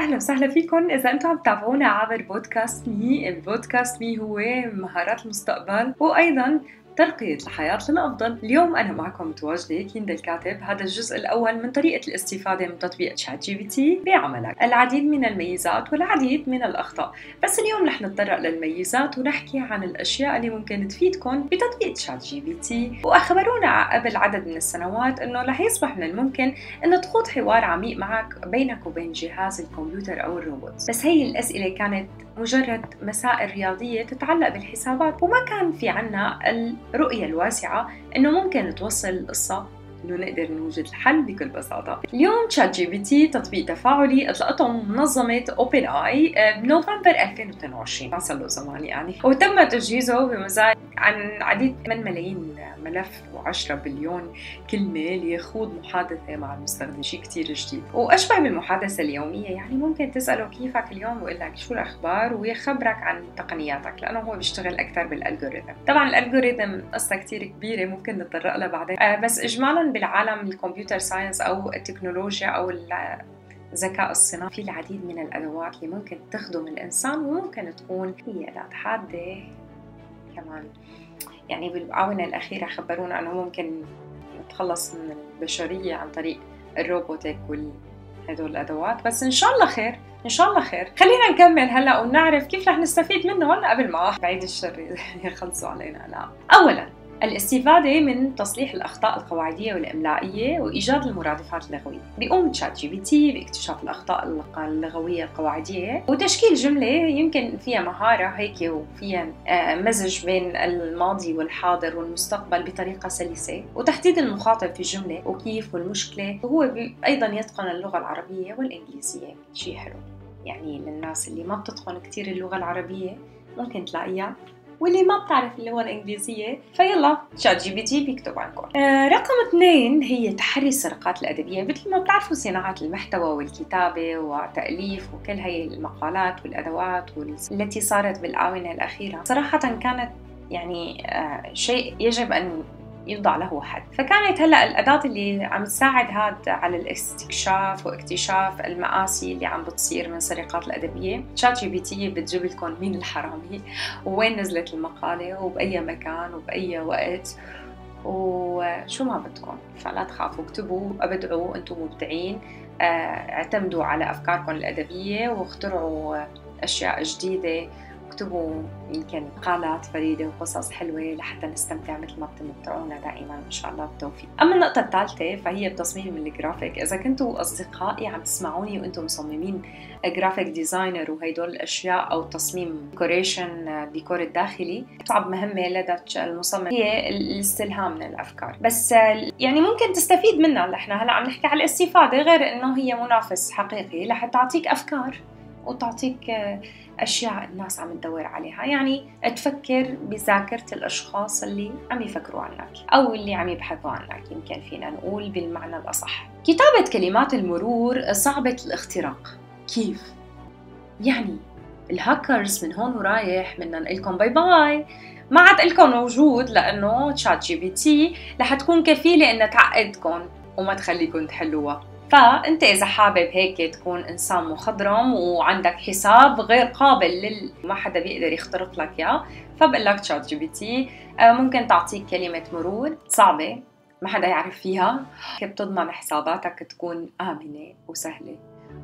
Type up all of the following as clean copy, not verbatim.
أهلا وسهلا فيكم. إذا أنتم عم تتابعونا عبر بودكاست مي، البودكاست مي هو مهارات المستقبل وأيضا ترقية الحياة للأفضل. اليوم أنا معكم متواجدة كيندا الكاتب. هذا الجزء الأول من طريقة الاستفادة من تطبيق تشات جي بي تي بعملك. العديد من الميزات والعديد من الأخطاء، بس اليوم رح نتطرق للميزات ونحكي عن الأشياء اللي ممكن تفيدكم بتطبيق تشات جي بي تي. وأخبرونا قبل عدد من السنوات أنه رح يصبح من الممكن أن تخوض حوار عميق معك بينك وبين جهاز الكمبيوتر أو الروبوت، بس هي الأسئلة كانت مجرد مسائل رياضية تتعلق بالحسابات، وما كان في عنا الرؤية الواسعة إنه ممكن توصل القصة إنه نقدر نوجد الحل بكل بساطة. اليوم تشات جي بي تي تطبيق تفاعلي أطلقته منظمة أوبن آي بنوفمبر 2022، ما صار له زمان يعني، وتم تجهيزه بمزايا عن عديد من ملايين ملف و10 بليون كلمة ليخوض محادثة مع المستخدم، شيء كتير جديد وأشبه بالمحادثة اليومية. يعني ممكن تسأله كيفك اليوم ويقول لك شو الأخبار ويخبرك عن تقنياتك، لأنه هو بيشتغل أكثر بالألجوريثم. طبعا الألجوريثم قصة كتير كبيرة ممكن نتطرق لها بعدين، بس إجمالا بالعالم الكمبيوتر ساينس أو التكنولوجيا أو الذكاء الصناعي في العديد من الأدوات اللي ممكن تخدم الإنسان وممكن تكون هي أداة حادة كمان. يعني بالآونة الأخيرة خبرونا أنه ممكن نتخلص من البشرية عن طريق الروبوتك هدول الأدوات، بس إن شاء الله خير إن شاء الله خير. خلينا نكمل هلأ ونعرف كيف رح نستفيد منهم قبل ما بعيد الشر يخلصوا علينا. لا، أولاً الاستفادة من تصليح الأخطاء القواعدية والإملائية وإيجاد المرادفات اللغوية. بيقوم تشات جي بي تي باكتشاف الأخطاء اللغوية القواعدية وتشكيل جملة يمكن فيها مهارة هيك وفيها مزج بين الماضي والحاضر والمستقبل بطريقة سلسة، وتحديد المخاطب في الجملة وكيف والمشكلة. وهو أيضا يتقن اللغة العربية والإنجليزية، شيء حلو. يعني للناس اللي ما بتتقن كتير اللغة العربية ممكن تلاقيها، واللي ما بتعرف اللغة الإنجليزية فيلا تشات جي بي تي بيكتب عنكم. رقم 2 هي تحري السرقات الأدبية. مثل ما بتعرفوا صناعة المحتوى والكتابة وتأليف وكل هاي المقالات والأدوات التي صارت بالآونة الأخيرة صراحة كانت يعني شيء يجب أن يوضع له حد. فكانت هلأ الأداة اللي عم تساعد هاد على الاستكشاف واكتشاف المآسي اللي عم بتصير من السرقات الأدبية. تشات جي بي تي بتجيب لكم مين الحرامي ووين نزلت المقالة وبأي مكان وبأي وقت وشو ما بدكم. فلا تخافوا، اكتبوا، ابدعوا، انتم مبدعين، اعتمدوا على أفكاركم الأدبية واخترعوا أشياء جديدة، اكتبوا يمكن مقالات فريدة وقصص حلوة لحتى نستمتع مثل ما بتمتعونا دائما إن شاء الله بالتوفيق. أما النقطة الثالثة فهي بتصميم الجرافيك. إذا كنتوا أصدقائي عم تسمعوني وأنتم مصممين جرافيك ديزاينر وهيدول الأشياء أو تصميم ديكوريشن ديكور الداخلي، أصعب مهمة لدى المصمم هي الاستلهام من الأفكار. بس يعني ممكن تستفيد منها. احنا هلا عم نحكي على الاستفادة، غير إنه هي منافس حقيقي لحتى تعطيك أفكار وتعطيك أشياء الناس عم تدور عليها. يعني تفكر بذاكرة الأشخاص اللي عم يفكروا عنك أو اللي عم يبحثوا عنك، يمكن فينا نقول بالمعنى الأصح. كتابة كلمات المرور صعبة الاختراق. كيف؟ يعني الهاكرز من هون ورايح بدنا نقلكم باي باي، ما عاد لكم موجود، لأنه تشات جي بي تي رح تكون كفيلة إنها تعقدكم وما تخليكم تحلوها. فأنت إذا حابب هيك تكون إنسان مخضرم وعندك حساب غير قابل ما حدا بيقدر يخترق لك إياه، فبقول لك تشات جي بي تي ممكن تعطيك كلمة مرور صعبة ما حدا يعرف فيها، كيف تضمن حساباتك تكون آمنة وسهلة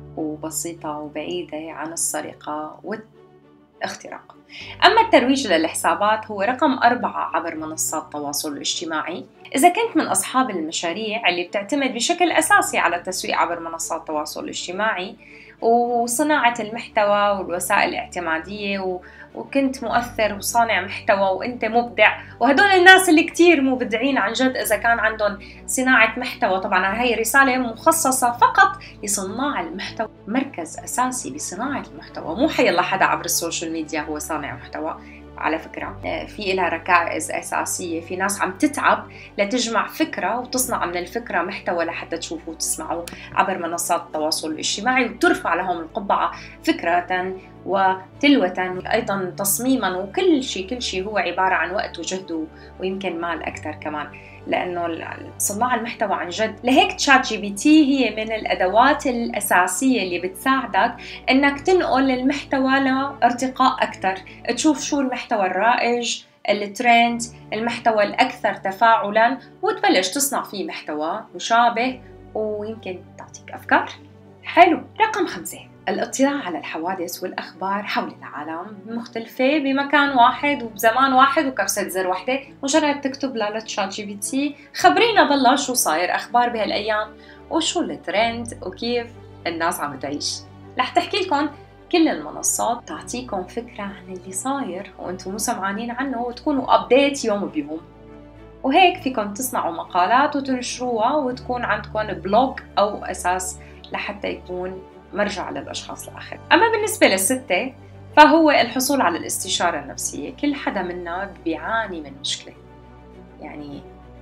وبسيطة وبعيدة عن السرقة والاختراق. أما الترويج للحسابات هو رقم 4 عبر منصات التواصل الاجتماعي. إذا كنت من أصحاب المشاريع اللي بتعتمد بشكل أساسي على التسويق عبر منصات التواصل الاجتماعي وصناعة المحتوى والوسائل الاعتمادية وكنت مؤثر وصانع محتوى وانت مبدع، وهدول الناس اللي كتير مبدعين عن جد إذا كان عندهم صناعة محتوى. طبعا هاي رسالة مخصصة فقط لصناع المحتوى، مركز أساسي بصناعة المحتوى، مو حيلا حدا عبر السوشيال ميديا هو صانع محتوى. على فكرة في لها ركائز أساسية، في ناس عم تتعب لتجمع فكرة وتصنع من الفكرة محتوى لحتى تشوفوا وتسمعوا عبر منصات التواصل الاجتماعي وترفع لهم القبعة فكرة وتلوة أيضا تصميما، وكل شيء هو عبارة عن وقت وجهد ويمكن مال أكثر كمان، لأنه صناع المحتوى عن جد. لهيك تشات جي بي تي هي من الأدوات الأساسية اللي بتساعدك إنك تنقل المحتوى لارتقاء أكثر، تشوف شو المحتوى الرائج، الترند، المحتوى الأكثر تفاعلاً، وتبلش تصنع فيه محتوى مشابه ويمكن تعطيك أفكار. حلو. رقم 5، الاطلاع على الحوادث والأخبار حول العالم مختلفة بمكان واحد وبزمان واحد وكبسة زر واحدة. مجرد تكتب لتشات جي بي تي خبرينا بالله شو صاير أخبار بهالأيام وشو الترند وكيف الناس عم تعيش. رح تحكي لكم كل المنصات، تعطيكم فكرة عن اللي صاير وانتم مو سمعانين عنه، وتكونوا أبديت يوم بيوم. وهيك فيكم تصنعوا مقالات وتنشروها وتكون عندكم بلوج أو أساس لحتى يكون مرجع للأشخاص الآخرين. أما بالنسبة للستة فهو الحصول على الاستشارة النفسية. كل حدا منا بيعاني من مشكلة، يعني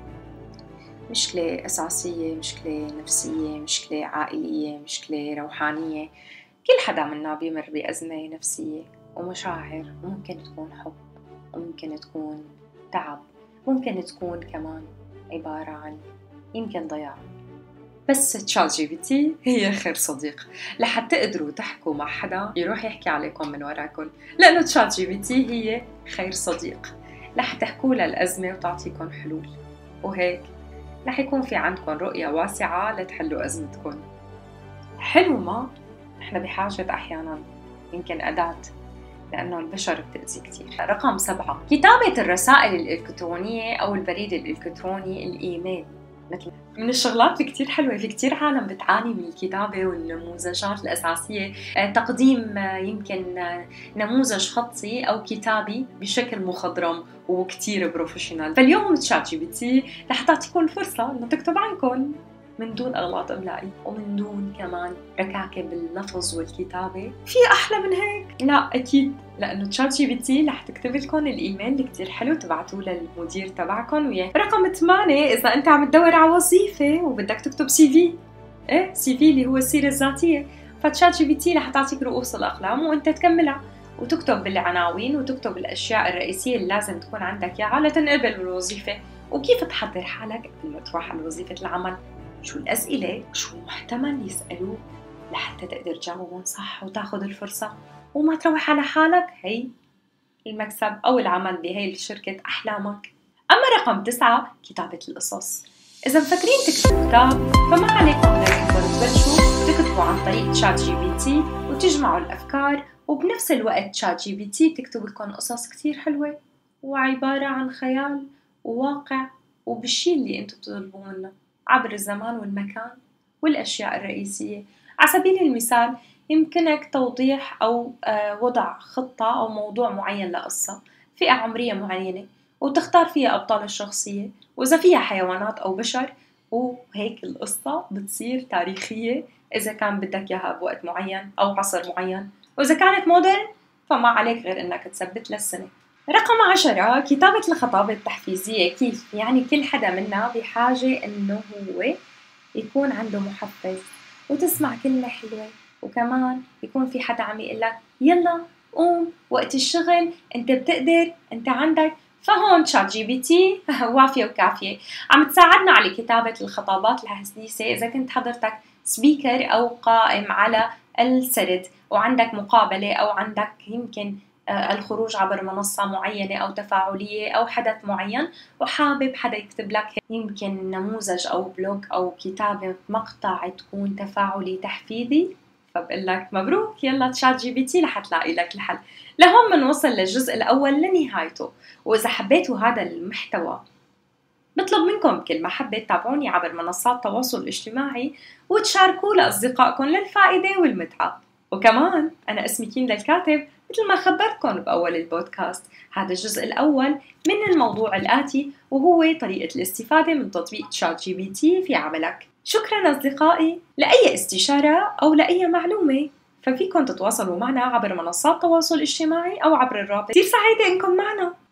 مشكلة أساسية، مشكلة نفسية، مشكلة عائلية، مشكلة روحانية. كل حدا منا بيمر بأزمة نفسية ومشاعر، وممكن تكون حب، وممكن تكون تعب، ممكن تكون كمان عبارة عن يمكن ضياع. بس تشات جي بي تي هي خير صديق لحتى تقدروا تحكوا مع حدا يروح يحكي عليكم من وراكم، لأنه تشات جي بي تي هي خير صديق لحتى تحكوا للأزمة وتعطيكم حلول. وهيك رح يكون في عندكم رؤية واسعة لتحلوا أزمتكم. حلو، ما احنا بحاجة أحيانا يمكن أداة، لأنه البشر بتأذي كتير. رقم 7، كتابة الرسائل الإلكترونية أو البريد الإلكتروني، الإيميل. مثل من الشغلات كتير حلوة، في كتير عالم بتعاني من الكتابة والنموذجات الأساسية، تقديم يمكن نموذج خطي أو كتابي بشكل مخضرم وكتير بروفيشنال. فاليوم تشات جي بي تي رح تعطيكم الفرصة إنه تكتب عنكم من دون أغلاط إملائي ومن دون كمان ركاكة باللفظ والكتابة. في أحلى من هيك؟ لا أكيد، لأنه تشات جي بي تي رح تكتب لكم الإيميل اللي كتير حلو تبعتوه للمدير تبعكم وياه. رقم 8، إذا أنت عم تدور على وظيفة وبدك تكتب سي في، سي في اللي هو السيرة الذاتية، فتشات جي بي تي رح تعطيك رؤوس الأقلام وأنت تكملها وتكتب بالعناوين وتكتب الأشياء الرئيسية اللي لازم تكون عندك إياها لتنقبل بالوظيفة، وكيف تحضر حالك قبل ما تروح على وظيفة العمل، شو الأسئلة، شو محتمل يسألوك لحتى تقدر تجاوبهم صح وتاخد الفرصة وما تروح على حالك. هي المكسب أو العمل بهي شركة أحلامك. أما رقم 9، كتابة القصص. إذا مفكرين تكتبوا كتاب فما عليكم غير تبلشوا تكتبوا عن طريق تشات جي بي تي وتجمعوا الأفكار، وبنفس الوقت تشات جي بي تي تكتب لكم قصص كتير حلوة وعبارة عن خيال وواقع وبالشي اللي انتم بتطلبوه منه عبر الزمان والمكان والأشياء الرئيسية. على سبيل المثال يمكنك توضيح أو وضع خطة أو موضوع معين لقصة، فئة عمرية معينة، وتختار فيها أبطال الشخصية، وإذا فيها حيوانات أو بشر، وهيك القصة بتصير تاريخية إذا كان بدك إياها بوقت معين أو عصر معين، وإذا كانت مودرن فما عليك غير إنك تثبت للسنة. رقم 10، كتابة الخطابة التحفيزية. كيف؟ يعني كل حدا منا بحاجة إنه هو يكون عنده محفز وتسمع كلمة حلوة، وكمان يكون في حدا عم يقلك يلا قوم وقت الشغل، انت بتقدر، انت عندك. فهون تشات جي بي تي وافية وكافية، عم تساعدنا على كتابة الخطابات الحديثة. إذا كنت حضرتك سبيكر أو قائم على السرد وعندك مقابلة أو عندك يمكن الخروج عبر منصة معينة أو تفاعلية أو حدث معين، وحابب حدا يكتب لك يمكن نموذج أو بلوج أو كتابة مقطع تكون تفاعلي تحفيزي، فبقول لك مبروك، يلا تشات جي بي تي رح تلاقي لك الحل. لهون بنوصل للجزء الأول لنهايته. وإذا حبيتوا هذا المحتوى بطلب منكم بكل محبة تتابعوني عبر منصات التواصل الاجتماعي وتشاركوه لأصدقائكم للفائدة والمتعة. وكمان أنا اسمي كيندا الكاتب، مثل ما خبرتكم بأول البودكاست، هذا الجزء الأول من الموضوع الآتي، وهو طريقة الاستفادة من تطبيق تشات جي بي تي في عملك. شكراً أصدقائي. لأي استشارة أو لأي معلومة ففيكم تتواصلوا معنا عبر منصات التواصل الاجتماعي أو عبر الرابط. كثير سعيدة إنكم معنا.